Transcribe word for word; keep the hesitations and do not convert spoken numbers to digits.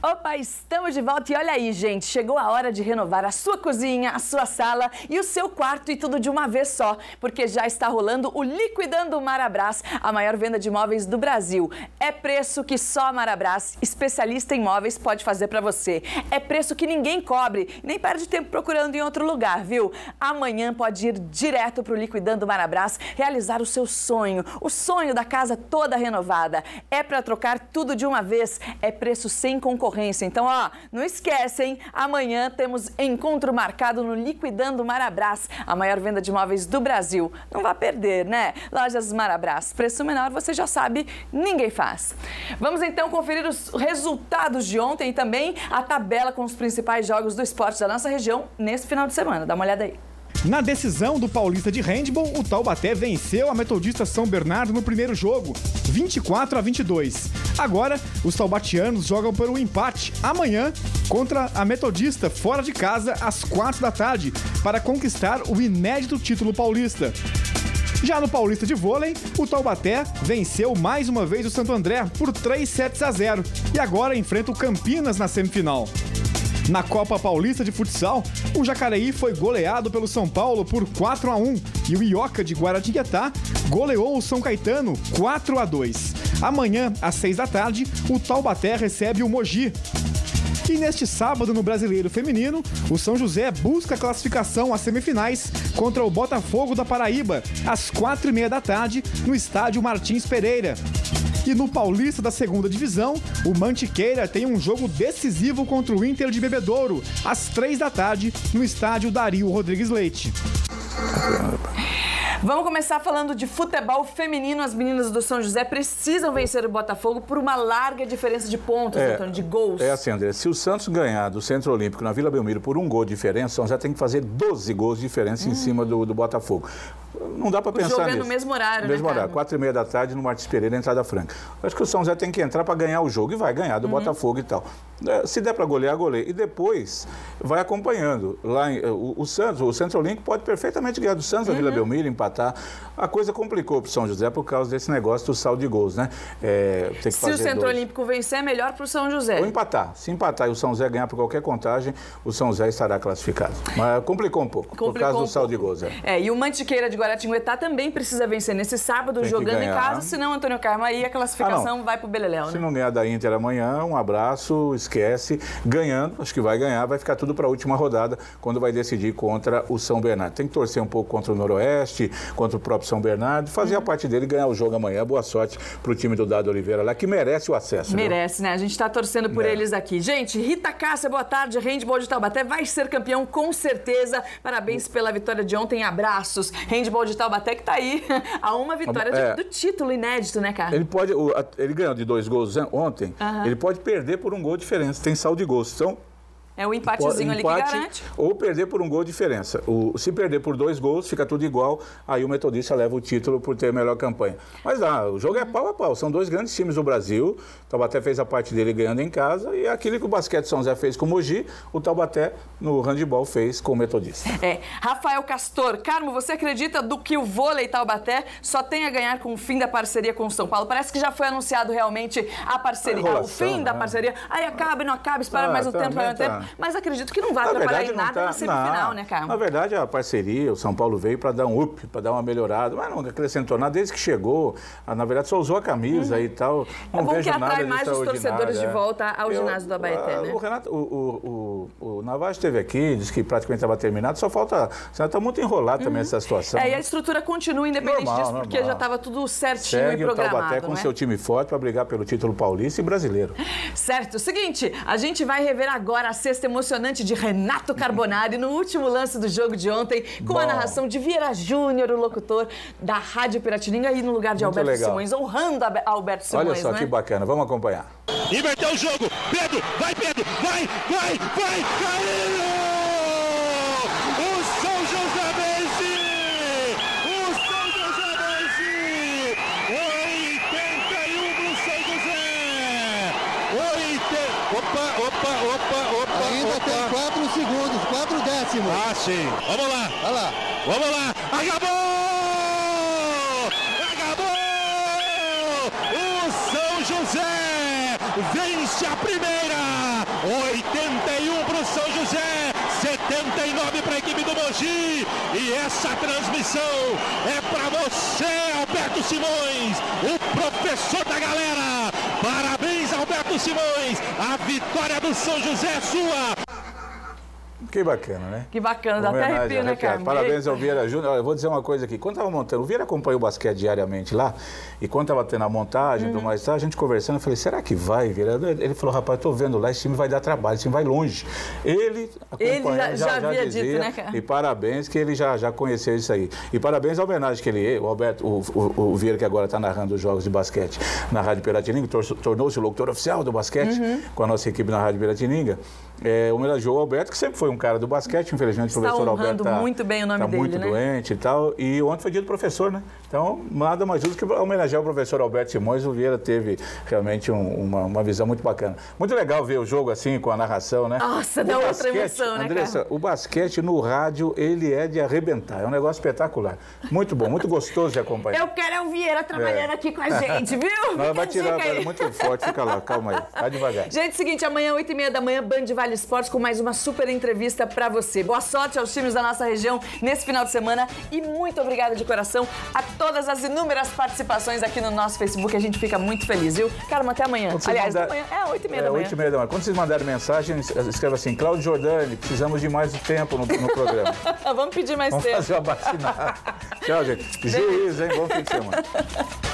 Opa, estamos de volta e olha aí, gente, chegou a hora de renovar a sua cozinha, a sua sala e o seu quarto e tudo de uma vez só, porque já está rolando o Liquidando Marabras, a maior venda de móveis do Brasil. É preço que só a Marabras, especialista em móveis, pode fazer para você. É preço que ninguém cobre, nem perde tempo procurando em outro lugar, viu? Amanhã pode ir direto para o Liquidando Marabras, realizar o seu sonho, o sonho da casa toda renovada. É para trocar tudo de uma vez, é preço sem concorrência. Então, ó, não esquece, hein? Amanhã temos encontro marcado no Liquidando Marabras, a maior venda de móveis do Brasil. Não vá perder, né? Lojas Marabras, preço menor, você já sabe, ninguém faz. Vamos então conferir os resultados de ontem e também a tabela com os principais jogos do esporte da nossa região nesse final de semana. Dá uma olhada aí. Na decisão do Paulista de Handball, o Taubaté venceu a Metodista São Bernardo no primeiro jogo, vinte e quatro a vinte e dois. Agora, os taubatianos jogam por um empate amanhã contra a Metodista, fora de casa, às quatro da tarde, para conquistar o inédito título paulista. Já no Paulista de Vôlei, o Taubaté venceu mais uma vez o Santo André por três sets a zero e agora enfrenta o Campinas na semifinal. Na Copa Paulista de Futsal, o Jacareí foi goleado pelo São Paulo por quatro a um e o Ioca de Guaratinguetá goleou o São Caetano quatro a dois. Amanhã, às seis da tarde, o Taubaté recebe o Mogi. E neste sábado, no Brasileiro Feminino, o São José busca a classificação às semifinais contra o Botafogo da Paraíba, às quatro e meia da tarde, no estádio Martins Pereira. E no Paulista da segunda Divisão, o Mantiqueira tem um jogo decisivo contra o Inter de Bebedouro, às três da tarde, no estádio Dario Rodrigues Leite. Vamos começar falando de futebol feminino. As meninas do São José precisam vencer o Botafogo por uma larga diferença de pontos, é, Antônio, de gols. É assim, André, se o Santos ganhar do Centro Olímpico na Vila Belmiro por um gol de diferença, o São José tem que fazer doze gols de diferença hum. em cima do, do Botafogo. Não dá para pensar jogo nisso. É no mesmo horário, no mesmo né, horário, quatro e meia da tarde no Martins Pereira, entrada franca. Acho que o São José tem que entrar para ganhar o jogo e vai ganhar do uhum. Botafogo e tal. Se der para golear, goleia. E depois vai acompanhando. Lá em, o, o Santos, o Centro Olímpico pode perfeitamente ganhar do Santos uhum. na Vila Belmiro, empatar. A coisa complicou para o São José por causa desse negócio do saldo de gols, né? É, tem que Se o Centro dois. Olímpico vencer, é melhor para o São José. Ou empatar. Se empatar e o São José ganhar por qualquer contagem, o São José estará classificado. Mas complicou um pouco, complicou por causa um do saldo pouco. de gols. É. é, e o Mantiqueira de Guaratinguetá também precisa vencer nesse sábado, tem jogando em casa, senão, Antônio Carmo, aí a classificação ah, vai para o Beleléu, né? Se não ganhar da Inter amanhã, um abraço, esquece. Ganhando, acho que vai ganhar, vai ficar tudo para a última rodada, quando vai decidir contra o São Bernardo. Tem que torcer um pouco contra o Noroeste, contra o próprio São Bernardo, fazer uhum. a parte dele e ganhar o jogo amanhã. Boa sorte para o time do Dado Oliveira lá, que merece o acesso. Merece, viu? né? A gente está torcendo por é. eles aqui. Gente, Rita Cássia, boa tarde. Handball de Taubaté vai ser campeão, com certeza. Parabéns pela vitória de ontem. Abraços. Handball de Taubaté que está aí a uma vitória é. de, do título inédito, né, cara? Ele pode, ele ganhou de dois gols ontem, uhum. ele pode perder por um gol de diferença. Tem saldo de gols. Então, é um empatezinho empate, ali que garante. Ou perder por um gol de diferença. O, se perder por dois gols, fica tudo igual, aí o Metodista leva o título por ter a melhor campanha. Mas ah, o jogo é pau a pau, são dois grandes times do Brasil. O Taubaté fez a parte dele ganhando em casa e aquilo que o basquete São José fez com o Mogi, o Taubaté no handebol fez com o Metodista. É. Rafael Castor, Carmo, você acredita do que o vôlei Taubaté só tem a ganhar com o fim da parceria com o São Paulo? Parece que já foi anunciado realmente a parceria, a ah, o fim né? da parceria. Aí acaba, não acaba, espera ah, mais um tá, tempo, mais um tempo. Mas acredito que não vai na atrapalhar verdade, em nada tá, na semifinal, não, né, Carmo? Na verdade, a parceria, o São Paulo veio para dar um up, para dar uma melhorada, mas não acrescentou nada. Desde que chegou, na verdade, só usou a camisa uhum. e tal. Não é bom vejo que nada atrai mais os torcedores é. de volta ao Eu, ginásio do Abaeté, a, né? O Renato, o, o, o, o Navas esteve aqui, disse que praticamente estava terminado, só falta... Está muito enrolado uhum. também essa situação. É, e a estrutura continua independente normal, disso, porque normal. já estava tudo certinho Segue e programado, o Taubaté com né? seu time forte para brigar pelo título paulista e brasileiro. Certo. Seguinte, a gente vai rever agora a cesta emocionante de Renato Carbonari no último lance do jogo de ontem, com Bom. a narração de Vieira Júnior, o locutor da Rádio Piratininga, aí no lugar de Muito Alberto legal. Simões, honrando a Alberto Simões. Olha só né? que bacana, vamos acompanhar. Inverteu o jogo, Pedro, vai Pedro, vai, vai, vai, caiu! O São José vence! O São José vence! oitenta e um do São José! oitenta... Opa, opa, opa, opa, Ainda opa. tem quatro segundos, quatro décimos. Ah, sim. Vamos lá. Vai lá. Vamos lá. Acabou! Acabou! O São José vence a primeira! oitenta e um para o São José, setenta e nove para a equipe do Mogi. E essa transmissão é para você, Alberto Simões, o professor da galera. Parabéns, Alberto Simões. A vitória do São José é sua. Que bacana, né? Que bacana, dá até arrepio, né, cara? Parabéns ao Vieira Júnior. Eu vou dizer uma coisa aqui. Quando estava montando, o Vieira acompanhou o basquete diariamente lá, e quando estava tendo a montagem, uhum. do mais tarde, a gente conversando, eu falei, será que vai, Vieira? Ele falou, rapaz, estou vendo lá, esse time vai dar trabalho, esse time vai longe. Ele Ele já, já, já, já havia dizia, dito, né, cara? E parabéns que ele já, já conheceu isso aí. E parabéns à homenagem que ele, o Alberto, o, o, o Vieira, que agora está narrando os jogos de basquete na Rádio Piratininga, tornou-se o locutor oficial do basquete, uhum. com a nossa equipe na Rádio Piratininga. É, homenageou o Alberto, que sempre foi um cara do basquete, infelizmente o professor Alberto está muito bem o nome tá dele, muito né? doente e tal. E ontem foi dia do professor, né? Então, nada mais justo que homenagear o professor Alberto Simões. O Vieira teve realmente um, uma, uma visão muito bacana. Muito legal ver o jogo assim, com a narração, né? Nossa, o dá basquete, outra emoção, né, Andressa, cara? o basquete no rádio, ele é de arrebentar. É um negócio espetacular. Muito bom, muito gostoso de acompanhar. Eu quero é o Vieira trabalhando é. aqui com a gente, viu? Não, vai tirar, vai, muito forte, fica lá, calma aí, vai devagar. Gente, seguinte, amanhã, oito e meia da manhã, Band Vale Esportes com mais uma super entrevista pra você. Boa sorte aos times da nossa região nesse final de semana e muito obrigada de coração a todas as inúmeras participações aqui no nosso Facebook. A gente fica muito feliz, viu? Caramba, até amanhã. Aliás, mandar... amanhã é oito e meia é, da manhã. oito e meia da manhã. Quando vocês mandarem mensagem, escreva assim, Cláudio Jordani, precisamos de mais tempo no, no programa. Vamos pedir mais Vamos tempo. Vamos fazer uma vacinada. Tchau, gente. Juiz, hein? Bom fim de semana.